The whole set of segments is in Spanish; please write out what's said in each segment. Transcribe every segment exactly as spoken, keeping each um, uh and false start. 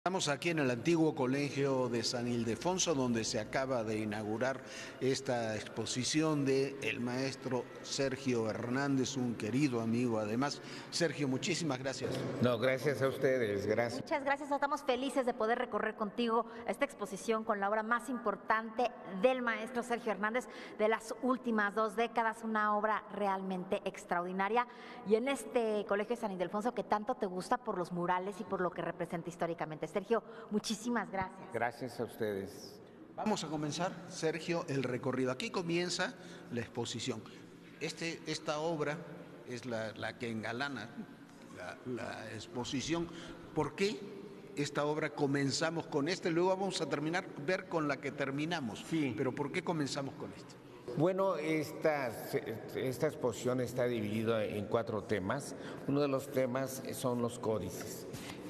Estamos aquí en el antiguo colegio de San Ildefonso, donde se acaba de inaugurar esta exposición de el maestro Sergio Hernández, un querido amigo además. Sergio, muchísimas gracias. No, gracias a ustedes, gracias. Muchas gracias, estamos felices de poder recorrer contigo esta exposición con la obra más importante del maestro Sergio Hernández de las últimas dos décadas, una obra realmente extraordinaria. Y en este colegio de San Ildefonso que tanto te gusta por los murales y por lo que representa históricamente. Sergio, muchísimas gracias. Gracias a ustedes. Vamos a comenzar, Sergio, el recorrido. Aquí comienza la exposición. Este, esta obra es la, la que engalana la, la exposición. ¿Por qué esta obra comenzamos con esta? Luego vamos a terminar, ver con la que terminamos. Sí. Pero ¿por qué comenzamos con esta? Bueno, esta, esta exposición está dividida en cuatro temas. Uno de los temas son los códices.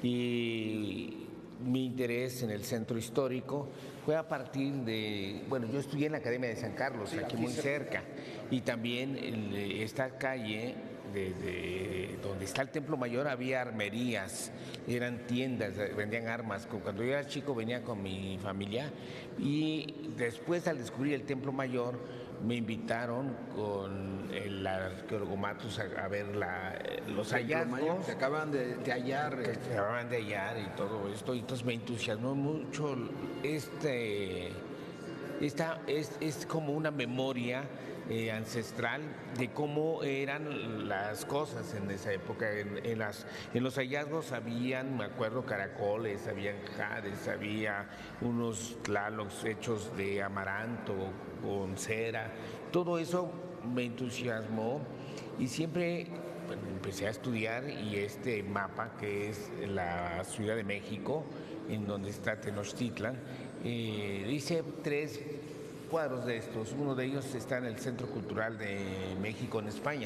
Y mi interés en el centro histórico fue a partir de, bueno, yo estudié en la Academia de San Carlos, sí, aquí muy cerca, y también en esta calle de, de, donde está el Templo Mayor había armerías, eran tiendas, vendían armas. Cuando yo era chico venía con mi familia y después al descubrir el Templo Mayor me invitaron con el arqueólogo Matus a, a ver la, los hallazgos. Se acaban de, de hallar. Que se acaban de hallar y todo esto. Y entonces me entusiasmó mucho este. Esta es, es como una memoria eh, ancestral de cómo eran las cosas en esa época. En, en, las, en los hallazgos habían, me acuerdo, caracoles, habían jades, había unos tlalocs hechos de amaranto con cera. Todo eso me entusiasmó y siempre bueno, empecé a estudiar, y este mapa que es la Ciudad de México, en donde está Tenochtitlan, eh, hice tres cuadros de estos. Uno de ellos está en el Centro Cultural de México en España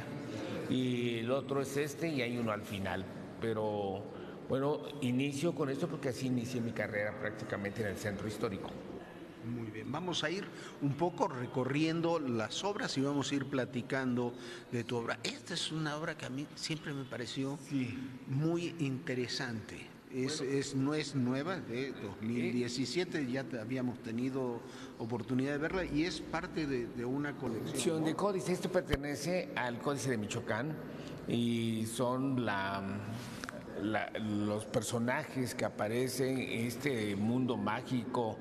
y el otro es este, y hay uno al final. Pero bueno, inicio con esto porque así inicié mi carrera prácticamente en el centro histórico. Muy bien, vamos a ir un poco recorriendo las obras y vamos a ir platicando de tu obra. Esta es una obra que a mí siempre me pareció sí. muy interesante. Es, bueno, es, no es nueva, de dos mil diecisiete ¿eh? Ya habíamos tenido oportunidad de verla y es parte de, de una colección, ¿no? De códices. Esto pertenece al Códice de Michoacán y son la... La, los personajes que aparecen en este mundo mágico,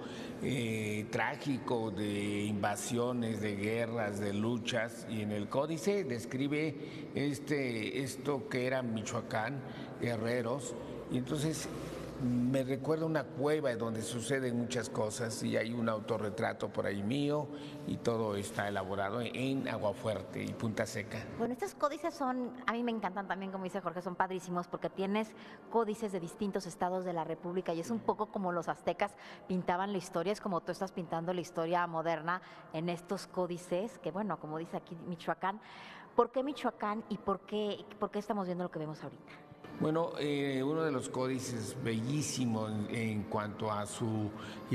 eh, trágico, de invasiones, de guerras, de luchas, y en el códice describe este, esto que era Michoacán, guerreros, y entonces me recuerda una cueva donde suceden muchas cosas y hay un autorretrato por ahí mío y todo está elaborado en Aguafuerte y Punta Seca. Bueno, estos códices son, a mí me encantan también, como dice Jorge, son padrísimos porque tienes códices de distintos estados de la República y es un poco como los aztecas pintaban la historia, es como tú estás pintando la historia moderna en estos códices, que bueno, como dice aquí Michoacán. ¿Por qué Michoacán y por qué, por qué estamos viendo lo que vemos ahorita? Bueno, eh, uno de los códices bellísimo en, en cuanto a su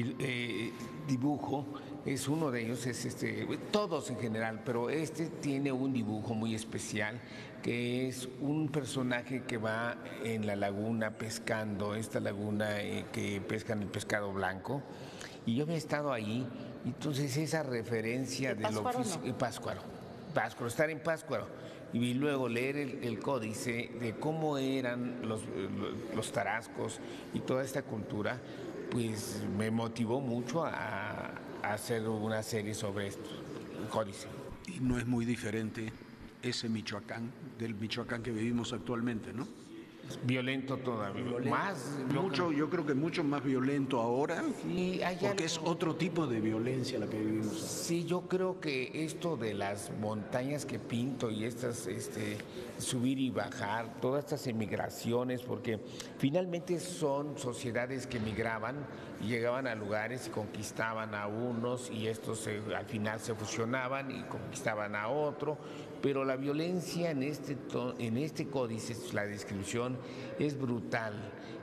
eh, dibujo, es uno de ellos, es este, todos en general, pero este tiene un dibujo muy especial, que es un personaje que va en la laguna pescando, esta laguna eh, que pescan el pescado blanco, y yo había estado ahí, entonces esa referencia de lo físico, no? Páscuaro, Páscuaro, estar en Páscuaro. Y luego leer el, el códice de cómo eran los, los tarascos y toda esta cultura, pues me motivó mucho a, a hacer una serie sobre esto, el códice. Y no es muy diferente ese Michoacán del Michoacán que vivimos actualmente, ¿no? Violento todavía, violento. más mucho, yo creo que mucho más violento ahora, sí, hay porque algo. Es otro tipo de violencia la que vivimos. Sí, yo creo que esto de las montañas que pinto y estas, este, subir y bajar, todas estas emigraciones, porque finalmente son sociedades que migraban y llegaban a lugares y conquistaban a unos y estos se, al final se fusionaban y conquistaban a otro, pero la violencia en este, en este códice, la descripción es brutal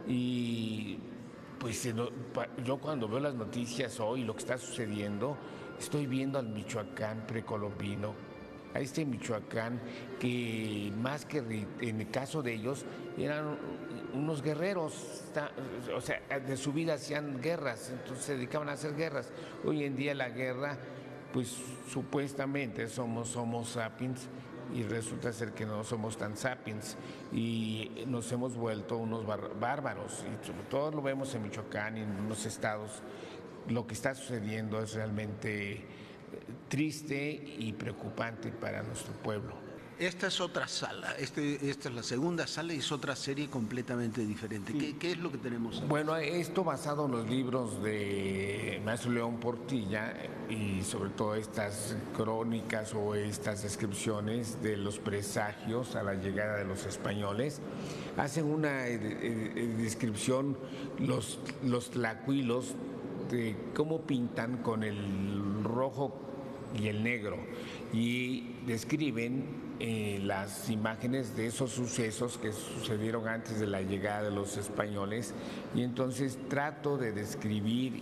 y pues yo cuando veo las noticias hoy, lo que está sucediendo, estoy viendo al Michoacán precolombino, a este Michoacán que más que en el caso de ellos eran unos guerreros, o sea, de su vida hacían guerras, entonces se dedicaban a hacer guerras. Hoy en día la guerra, pues supuestamente somos Homo sapiens y resulta ser que no somos tan sapiens y nos hemos vuelto unos bárbaros, y sobre todo lo vemos en Michoacán y en unos estados. Lo que está sucediendo es realmente triste y preocupante para nuestro pueblo. Esta es otra sala, este, esta es la segunda sala y es otra serie completamente diferente. Sí. ¿Qué, ¿Qué es lo que tenemos aquí? Bueno, esto basado en los libros de Maestro León Portilla y sobre todo estas crónicas o estas descripciones de los presagios a la llegada de los españoles. Hacen una eh, eh, descripción los, los tlacuilos de cómo pintan con el rojo y el negro y describen eh, las imágenes de esos sucesos que sucedieron antes de la llegada de los españoles, y entonces trato de describir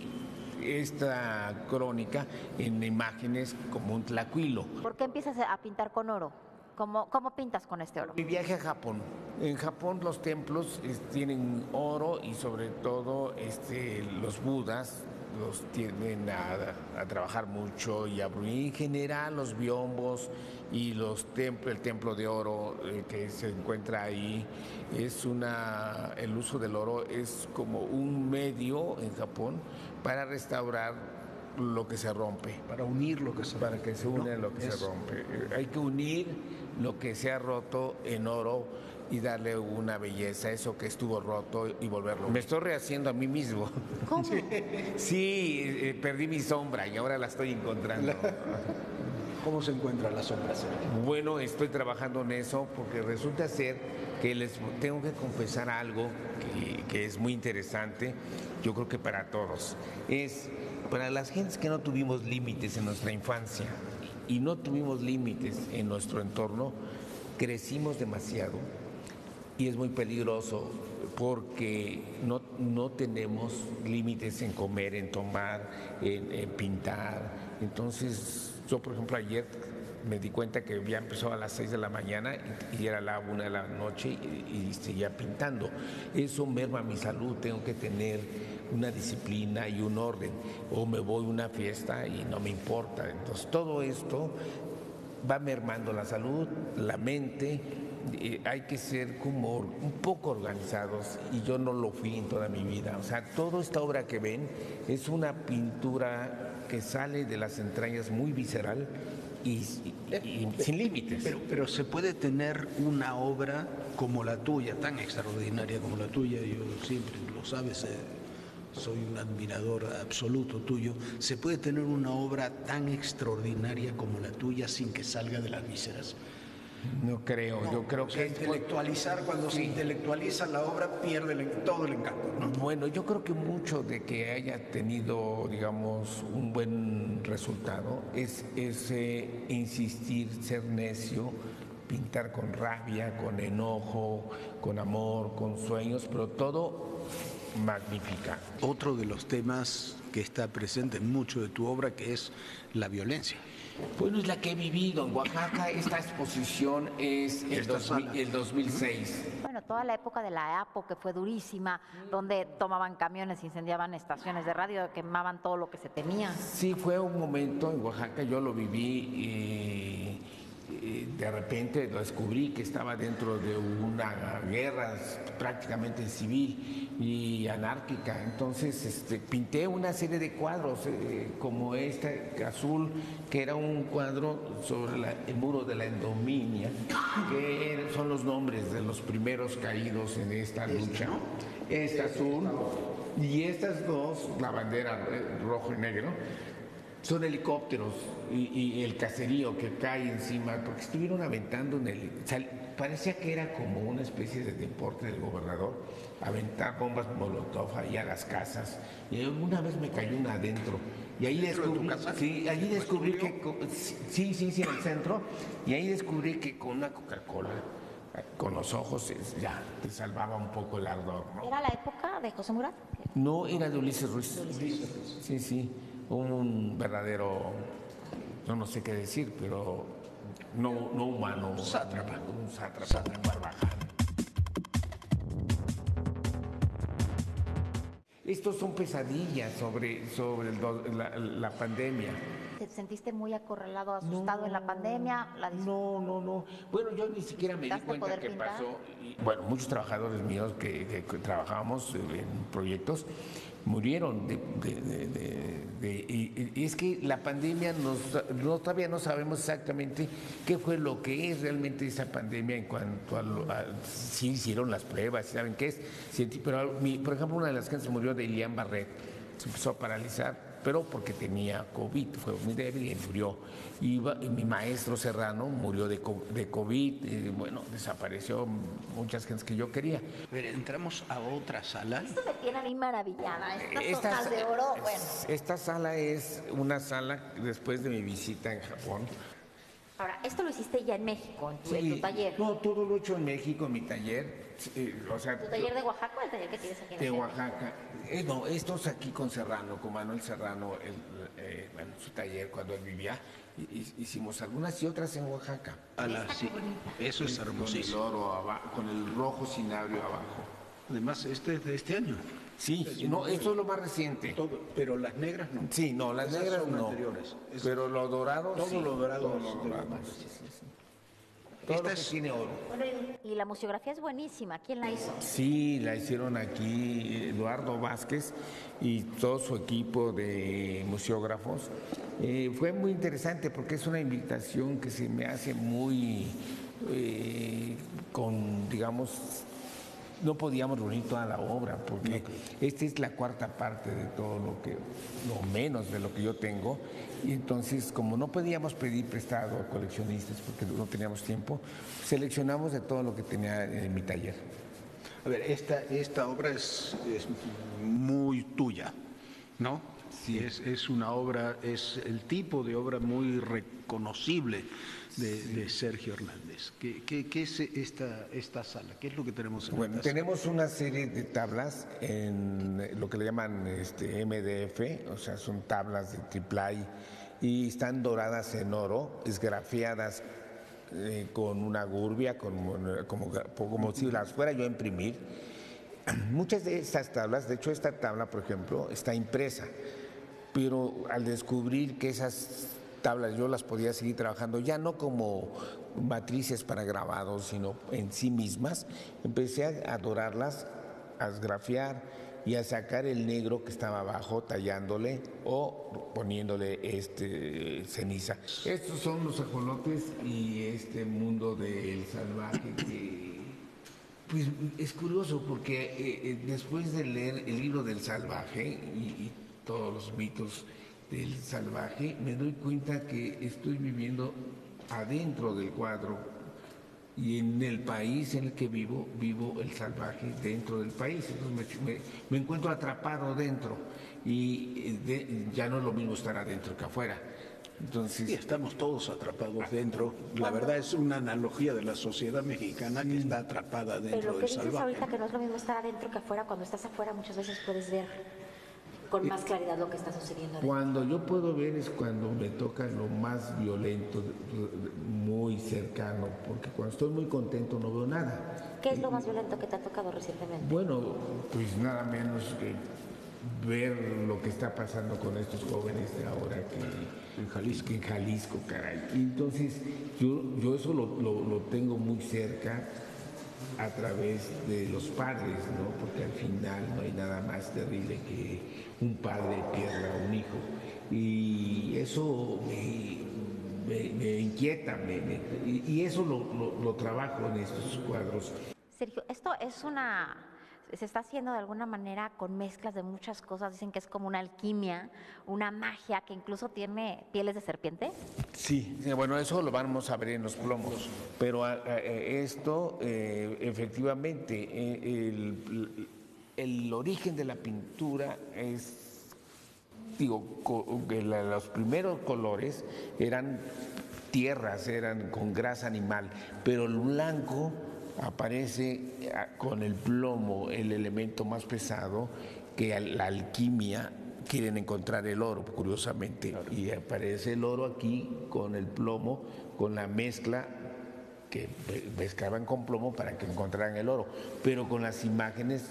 esta crónica en imágenes como un tlacuilo. ¿Por qué empiezas a pintar con oro? ¿Cómo, ¿Cómo pintas con este oro? Mi viaje a Japón. En Japón los templos eh, tienen oro y sobre todo este, los budas los tienden a, a trabajar mucho y a en general los biombos y los templos, el templo de oro eh, que se encuentra ahí es una, el uso del oro es como un medio en Japón para restaurar lo que se rompe, para unir lo que se para que se une ¿no? lo que es... se rompe. Hay que unir lo que se ha roto en oro y darle una belleza a eso que estuvo roto y volverlo. Me estoy rehaciendo a mí mismo. ¿Cómo? Sí, eh, perdí mi sombra y ahora la estoy encontrando. ¿Cómo se encuentra la sombra? Bueno, estoy trabajando en eso porque resulta ser que les tengo que confesar algo que, que es muy interesante, yo creo que para todos. Es para las gentes que no tuvimos límites en nuestra infancia y no tuvimos límites en nuestro entorno, crecimos demasiado. Y es muy peligroso porque no, no tenemos límites en comer, en tomar, en, en pintar. Entonces, yo por ejemplo ayer me di cuenta que ya empezó a las seis de la mañana y, y era la una de la noche y, y seguía pintando. Eso merma mi salud, tengo que tener una disciplina y un orden. O me voy a una fiesta y no me importa. Entonces, todo esto va mermando la salud, la mente. Eh, hay que ser como un poco organizados y yo no lo fui en toda mi vida. O sea, toda esta obra que ven es una pintura que sale de las entrañas muy visceral y, y, y sin límites. Pero, pero se puede tener una obra como la tuya, tan extraordinaria como la tuya, yo siempre lo sabes, eh, soy un admirador absoluto tuyo, se puede tener una obra tan extraordinaria como la tuya sin que salga de las vísceras. No creo, no, yo creo o sea, que intelectualizar, cuando sí. se intelectualiza la obra pierde el, todo el encanto, ¿no? Bueno, yo creo que mucho de que haya tenido, digamos, un buen resultado es, es eh, insistir, ser necio, pintar con rabia, con enojo, con amor, con sueños, pero todo magnífica. Otro de los temas que está presente en mucho de tu obra, que es la violencia. Bueno, es la que he vivido en Oaxaca. Esta exposición es el, dos mil, el dos mil seis. Bueno, toda la época de la APO, que fue durísima, donde tomaban camiones, incendiaban estaciones de radio, quemaban todo lo que se tenía. Sí, fue un momento en Oaxaca, yo lo viví y, y de repente lo descubrí que estaba dentro de una guerra prácticamente civil y anárquica. Entonces este, pinté una serie de cuadros eh, como este azul, que era un cuadro sobre la, el muro de la Endominia, que son los nombres de los primeros caídos en esta lucha. Este azul y estas dos, la bandera eh, rojo y negro, son helicópteros y, y el caserío que cae encima, porque estuvieron aventando en el... Sal, parecía que era como una especie de deporte del gobernador, aventar bombas molotov ahí a las casas. Y una vez me cayó una adentro. Y ahí descubrí, sí, ahí descubrí que... Sí, sí, sí, en el centro. Y ahí descubrí que con una Coca-Cola, con los ojos, ya te salvaba un poco el ardor, ¿no? ¿Era la época de José Murat? No, era de Ulises Ruiz. Ulises. Sí, sí. Un verdadero, no, no sé qué decir, pero no, no humano. Sátrapa. Un sátrapa, un barbaján. Estos son pesadillas sobre, sobre el do- la, la pandemia. ¿Te sentiste muy acorralado, asustado no, en la pandemia? La no, no, no. Bueno, yo ni siquiera me di cuenta qué pasó. Y, bueno, muchos trabajadores míos que, que, que trabajábamos en proyectos murieron de, de, de, de, de y, y es que la pandemia nos no, todavía no sabemos exactamente qué fue lo que es realmente esa pandemia en cuanto a, lo, a si hicieron las pruebas, saben qué es, pero mi, por ejemplo una de las gentes murió de Ilian Barret, se empezó a paralizar, pero porque tenía COVID, fue muy débil y murió. Y, y mi maestro Serrano murió de, de COVID, y bueno, desapareció muchas gentes que yo quería. Pero entramos a otra sala. Esto me tiene a mí maravillada, estas esta, hojas de oro, bueno. Esta sala es una sala después de mi visita en Japón. Ahora, esto lo hiciste ya en México, en tu, sí, en tu taller. No, todo lo he hecho en México, en mi taller. Eh, o sea, ¿Tu taller de Oaxaca o el taller que tienes aquí en De Oaxaca. Eh, no, estos aquí con Serrano, con Manuel Serrano, el, eh, bueno, su taller cuando él vivía, hicimos algunas y otras en Oaxaca. A la, sí, eso es hermosísimo. Con el oro abajo, con el rojo cinabrio abajo. Además, este es de este año. Sí, es no, esto es lo más reciente. Todo, pero las negras no. Sí, no, las Esas negras son no. Anteriores. Es, pero lo dorado todo sí. Lo dorado todo lo dorado. Sí, sí, sí. Todo Esta lo que es, tiene oro. Bueno, y la museografía es buenísima. ¿Quién la hizo? Sí, la hicieron aquí Eduardo Vázquez y todo su equipo de museógrafos. Eh, fue muy interesante porque es una invitación que se me hace muy eh, con, digamos, no podíamos reunir toda la obra porque esta es la cuarta parte de todo lo que, lo menos de lo que yo tengo, y entonces como no podíamos pedir prestado a coleccionistas porque no teníamos tiempo, seleccionamos de todo lo que tenía en mi taller. A ver, esta, esta obra es, es muy tuya, ¿no? Sí. Es, es una obra, es el tipo de obra muy reconocible de, sí. de Sergio Hernández. ¿Qué, qué, qué es esta, esta sala? ¿Qué es lo que tenemos en Bueno, esta tenemos sala? una serie de tablas en lo que le llaman este, M D F, o sea, son tablas de triple y están doradas en oro, esgrafiadas eh, con una gurbia, con, como, como si las fuera yo a imprimir. Muchas de estas tablas, de hecho esta tabla, por ejemplo, está impresa, pero al descubrir que esas tablas yo las podía seguir trabajando, ya no como matrices para grabados, sino en sí mismas, empecé a dorarlas, a esgrafiar y a sacar el negro que estaba abajo, tallándole o poniéndole este, ceniza. Estos son los ajolotes y este mundo del salvaje que... Pues es curioso porque eh, después de leer el libro del salvaje y, y todos los mitos del salvaje, me doy cuenta que estoy viviendo adentro del cuadro y en el país en el que vivo, vivo el salvaje dentro del país. Entonces me, me, me encuentro atrapado dentro y de, ya no es lo mismo estar adentro que afuera. Entonces, sí, estamos todos atrapados dentro. La verdad es una analogía de la sociedad mexicana sí. que está atrapada dentro Pero lo que del dices salvaje. ahorita que no es lo mismo estar adentro que afuera. Cuando estás afuera muchas veces puedes ver con más claridad lo que está sucediendo. Cuando yo puedo ver es cuando me toca lo más violento, muy cercano, porque cuando estoy muy contento no veo nada. ¿Qué es lo más violento que te ha tocado recientemente? Bueno, pues nada menos que ver lo que está pasando con estos jóvenes de ahora que en Jalisco, en Jalisco, caray. Entonces, yo, yo eso lo, lo, lo tengo muy cerca a través de los padres, ¿no? Porque al final no hay nada más terrible que un padre pierda a un hijo. Y eso me, me, me inquieta, me, me, y eso lo, lo, lo trabajo en estos cuadros. Sergio, esto es una... se está haciendo de alguna manera con mezclas de muchas cosas. Dicen que es como una alquimia, una magia que incluso tiene pieles de serpiente. Sí, bueno, eso lo vamos a ver en los plomos, pero a, a, esto eh, efectivamente eh, el, el origen de la pintura es, digo, que los primeros colores eran tierras, eran con grasa animal, pero el blanco aparece con el plomo, el elemento más pesado, que la alquimia quieren encontrar el oro, curiosamente, claro. Y aparece el oro aquí con el plomo, con la mezcla que mezclaban con plomo para que encontraran el oro, pero con las imágenes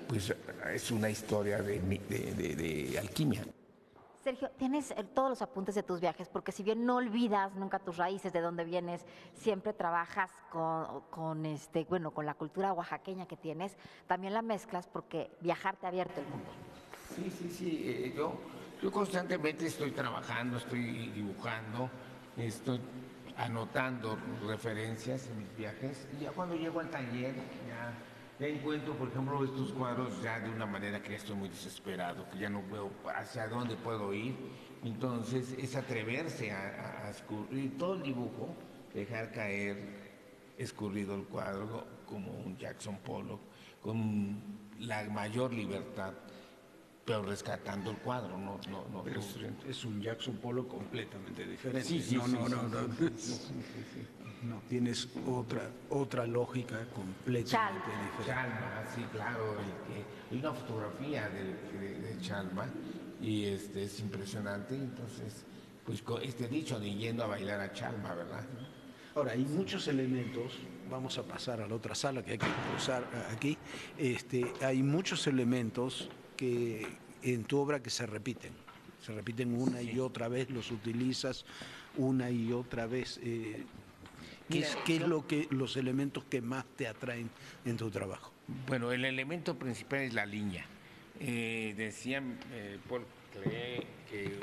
pues es una historia de, de, de, de alquimia. Sergio, tienes todos los apuntes de tus viajes, porque si bien no olvidas nunca tus raíces, de dónde vienes, siempre trabajas con, con, este, bueno, con la cultura oaxaqueña que tienes, también la mezclas porque viajar te ha abierto el mundo. Sí, sí, sí, eh, yo, yo constantemente estoy trabajando, estoy dibujando, estoy anotando referencias en mis viajes, y ya cuando llego al taller, ya... Ya encuentro, por ejemplo, estos cuadros ya de una manera que ya estoy muy desesperado, que ya no veo hacia dónde puedo ir. Entonces es atreverse a, a, a escurrir todo el dibujo, dejar caer escurrido el cuadro como un Jackson Pollock, con la mayor libertad, pero rescatando el cuadro, no, no, no. Pero es un Jackson Pollock completamente diferente. Sí, sí, no, sí, no, sí, no, no, sí, sí, sí, sí. No, tienes otra otra lógica completamente Chalma. diferente. Chalma, sí, claro. el que- Hay una fotografía de, de, de Chalma y este, es impresionante. Entonces, pues co- este dicho de yendo a bailar a Chalma, ¿verdad? Ahora, hay muchos elementos, vamos a pasar a la otra sala que hay que cruzar aquí, este, hay muchos elementos que en tu obra que se repiten, se repiten una y otra vez, los utilizas una y otra vez. Eh, ¿qué, Mira, es, qué es yo- lo que, los elementos que más te atraen en tu trabajo? Bueno, el elemento principal es la línea. Eh, decía eh, Paul Klee que eh,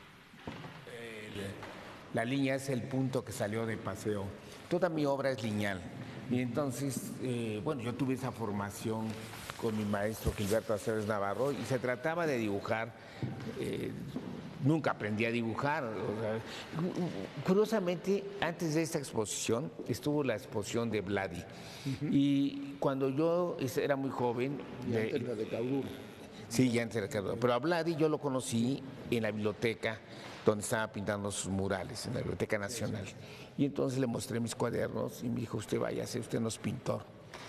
la línea es el punto que salió de paseo. Toda mi obra es lineal. Y entonces, eh, bueno, yo tuve esa formación con mi maestro Gilberto Aceves Navarro y se trataba de dibujar. eh, Nunca aprendí a dibujar. O sea, curiosamente, antes de esta exposición estuvo la exposición de Vladi. Uh-huh. Y cuando yo era muy joven... Y de, antes la de Cauduro. Sí, ya antes de Cauduro. Pero a Vladi yo lo conocí en la biblioteca donde estaba pintando sus murales, en la Biblioteca Nacional. Y entonces le mostré mis cuadernos y me dijo, usted váyase, usted no es pintor.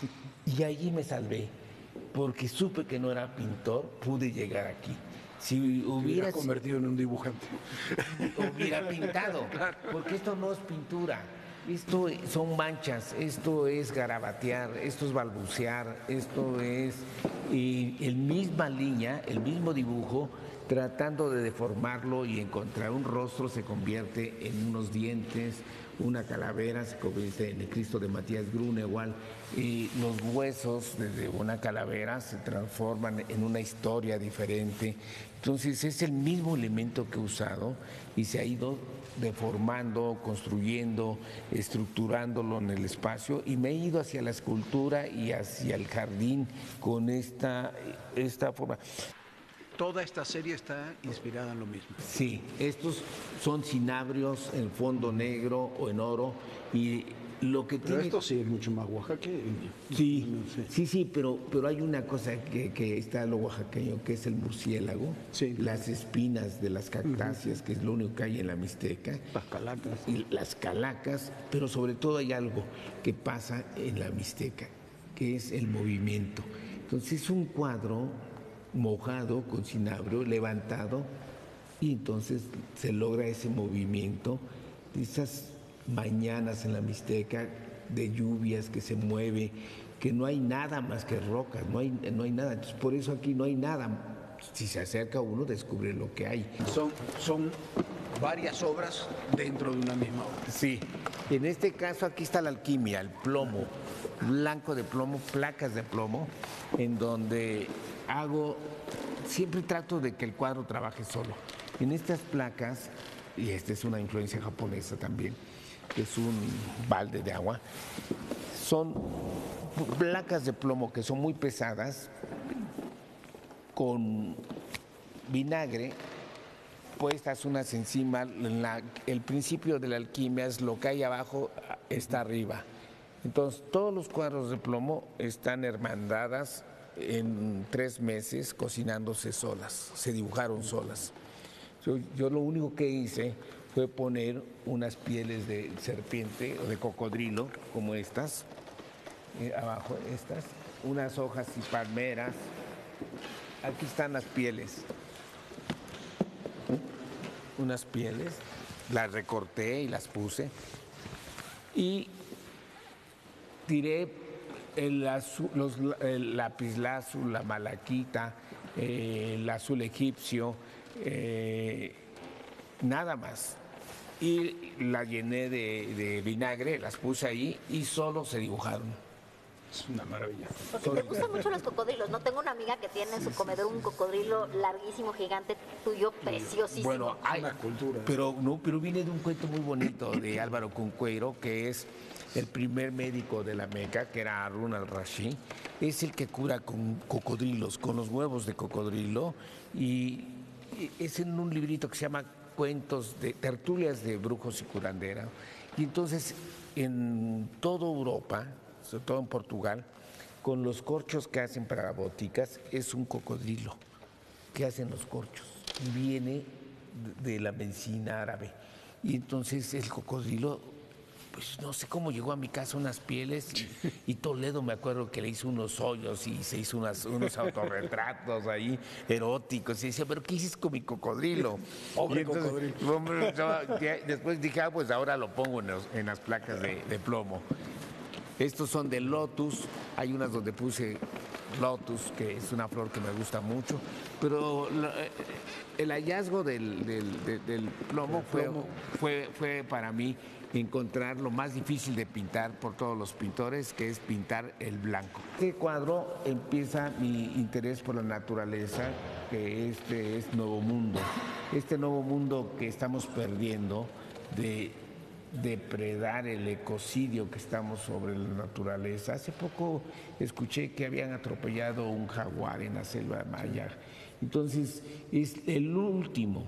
Y allí me salvé, porque supe que no era pintor, pude llegar aquí. Si hubiera convertido en un dibujante, hubiera pintado, claro. Porque esto no es pintura, esto son manchas, esto es garabatear, esto es balbucear, esto es y el misma línea, el mismo dibujo, tratando de deformarlo y encontrar un rostro se convierte en unos dientes, una calavera se convierte en el Cristo de Matías Grunewald, y los huesos de una calavera se transforman en una historia diferente. Entonces es el mismo elemento que he usado y se ha ido deformando, construyendo, estructurándolo en el espacio, y me he ido hacia la escultura y hacia el jardín con esta, esta forma. Toda esta serie está inspirada en lo mismo. Sí, estos son cinabrios en fondo negro o en oro, y lo que pero tiene... esto sí es mucho más oaxaqueño. Sí, no sé. sí, sí, pero, pero hay una cosa que, que está lo oaxaqueño, que es el murciélago, sí. Las espinas de las cactáceas, uh-huh. que es lo único que hay en la Mixteca. Las calacas. Y las calacas, pero sobre todo hay algo que pasa en la Mixteca, que es el movimiento. Entonces es un cuadro mojado con cinabrio, levantado, y entonces se logra ese movimiento, esas mañanas en la Mixteca de lluvias que se mueve, que no hay nada más que rocas, no hay, no hay nada. Entonces, por eso aquí no hay nada. Si se acerca uno, descubre lo que hay. Son, son varias obras dentro de una misma obra. Sí. En este caso aquí está la alquimia, el plomo, blanco de plomo, placas de plomo, en donde hago, siempre trato de que el cuadro trabaje solo. En estas placas, y esta es una influencia japonesa también, que es un balde de agua, son placas de plomo que son muy pesadas, con vinagre puestas unas encima. La, el principio de la alquimia es lo que hay abajo está arriba. Entonces todos los cuadros de plomo están hermandadas en tres meses cocinándose solas, se dibujaron solas. Yo, yo lo único que hice fue poner unas pieles de serpiente o de cocodrilo, como estas, eh, abajo estas, unas hojas y palmeras. Aquí están las pieles, unas pieles, las recorté y las puse y tiré el, azul, los, el lapislázuli, la malaquita, eh, el azul egipcio, eh, nada más. Y la llené de, de vinagre, las puse ahí y solo se dibujaron. Es una maravilla. Porque te gustan mucho los cocodrilos, ¿no? Tengo una amiga que tiene en su comedor un cocodrilo larguísimo, gigante, tuyo, preciosísimo. Bueno, hay una cultura. Pero, no, pero viene de un cuento muy bonito de Álvaro Cunqueiro, que es el primer médico de la Meca, que era Harun al-Rashid. Es el que cura con cocodrilos, con los huevos de cocodrilo. Y es en un librito que se llama Cuentos de Tertulias de Brujos y Curandera. Y entonces, en toda Europa, sobre todo en Portugal, con los corchos que hacen para boticas, es un cocodrilo que hacen los corchos. Viene de la medicina árabe. Y entonces el cocodrilo, pues no sé cómo llegó a mi casa, unas pieles, y, y Toledo me acuerdo que le hizo unos hoyos y se hizo unas, unos autorretratos ahí eróticos. Y decía, ¿pero qué hiciste con mi cocodrilo? Pobre entonces, cocodrilo. Hombre, yo, ya, después dije, ah, pues ahora lo pongo en, los, en las placas de, de plomo. Estos son de lotus, hay unas donde puse lotus, que es una flor que me gusta mucho, pero la, el hallazgo del, del, del, del plomo, fue, fue, fue para mí encontrar lo más difícil de pintar por todos los pintores, que es pintar el blanco. Este cuadro empieza mi interés por la naturaleza, que este es Nuevo Mundo. Este Nuevo Mundo que estamos perdiendo de depredar el ecocidio que estamos sobre la naturaleza. Hace poco escuché que habían atropellado un jaguar en la selva maya. Entonces, es el último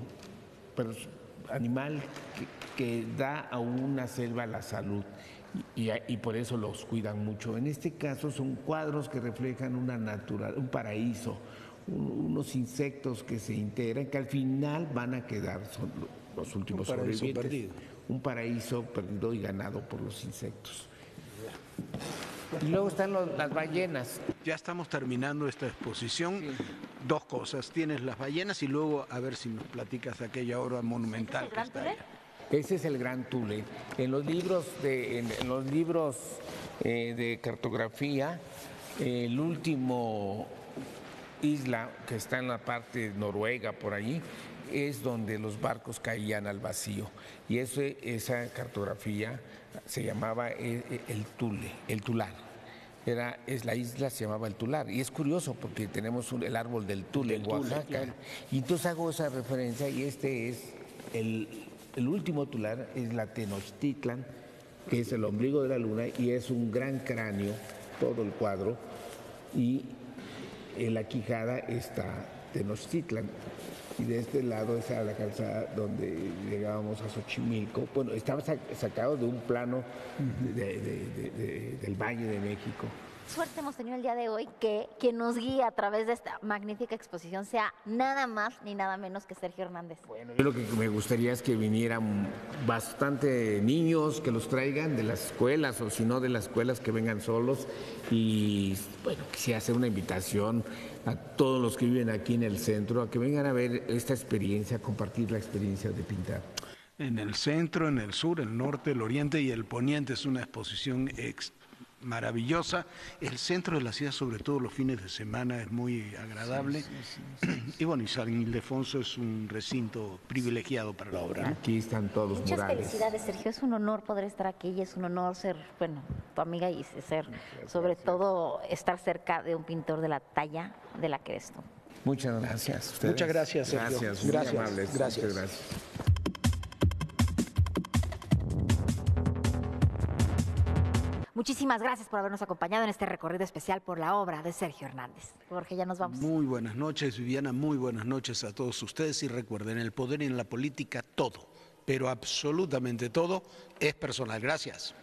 animal que, que da a una selva la salud y, y por eso los cuidan mucho. En este caso son cuadros que reflejan una natural, un paraíso, un, unos insectos que se integran, que al final van a quedar, son los últimos un paraíso sobrevivientes. Perdido. Un paraíso perdido y ganado por los insectos. Y luego están los, las ballenas. Ya estamos terminando esta exposición. Sí. Dos cosas. Tienes las ballenas y luego a ver si nos platicas de aquella obra monumental que está allá. Ese es el Gran Tule. En los libros de, en, en los libros eh, de cartografía, eh, el último isla que está en la parte noruega por allí, es donde los barcos caían al vacío. Y ese, esa cartografía se llamaba el, el Tule, el Tular. Era, es la isla se llamaba el Tular. Y es curioso porque tenemos un, el árbol del Tule en Oaxaca. Claro. Y entonces hago esa referencia y este es el, el último Tular, es la Tenochtitlan, que es el ombligo de la luna y es un gran cráneo, todo el cuadro. Y en la quijada está Tenochtitlan. Y de este lado está la calzada donde llegábamos a Xochimilco. Bueno, estaba sacado de un plano de, de, de, de, del Valle de México. Suerte hemos tenido el día de hoy que quien nos guía a través de esta magnífica exposición sea nada más ni nada menos que Sergio Hernández. Bueno, yo lo que me gustaría es que vinieran bastante niños, que los traigan de las escuelas o si no de las escuelas que vengan solos y bueno, quisiera hacer una invitación a todos los que viven aquí en el centro a que vengan a ver esta experiencia, a compartir la experiencia de pintar. En el centro, en el sur, el norte, el oriente y el poniente es una exposición ex maravillosa. El centro de la ciudad, sobre todo los fines de semana, es muy agradable. Sí, sí, sí, sí, sí. Y bueno, y San Ildefonso es un recinto privilegiado para la obra. Aquí están todos los Muchas murales. Felicidades, Sergio. Es un honor poder estar aquí y es un honor ser, bueno, tu amiga y ser, Muchas sobre gracias. todo, estar cerca de un pintor de la talla de la que eres tú. Muchas gracias. ¿Ustedes? Muchas gracias, Sergio. Gracias, muy Gracias. amables. Gracias. Muchas gracias. Muchísimas gracias por habernos acompañado en este recorrido especial por la obra de Sergio Hernández. Jorge, ya nos vamos. Muy buenas noches, Viviana, muy buenas noches a todos ustedes y recuerden, el poder y en la política todo, pero absolutamente todo es personal. Gracias.